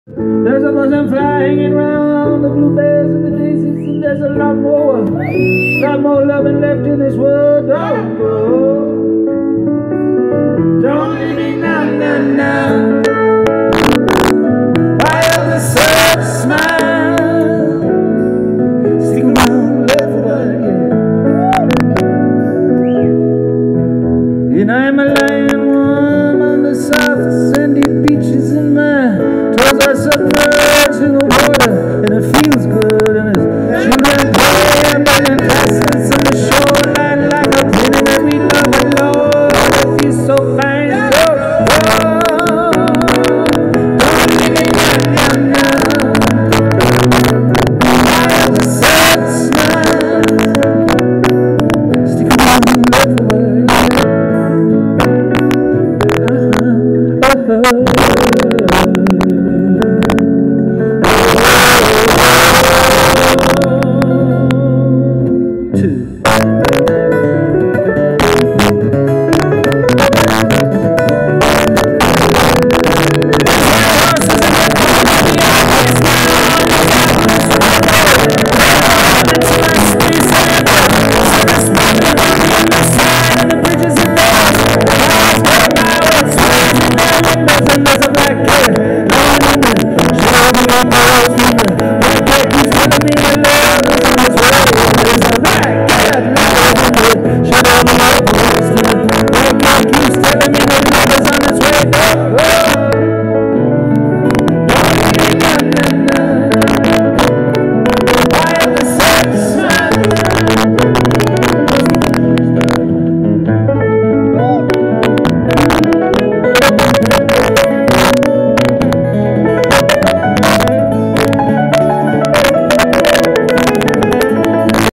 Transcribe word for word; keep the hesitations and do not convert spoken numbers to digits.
There's a butterfly hanging round the bluebells and the daisies, and there's a lot more, lot more loving left in this world. Don't go, don't leave me now, now, now. Why have a sad smile? Stick around, love for what I get. And I'm a lion warm on the soft sandy beaches, and my toes are submerged in the water.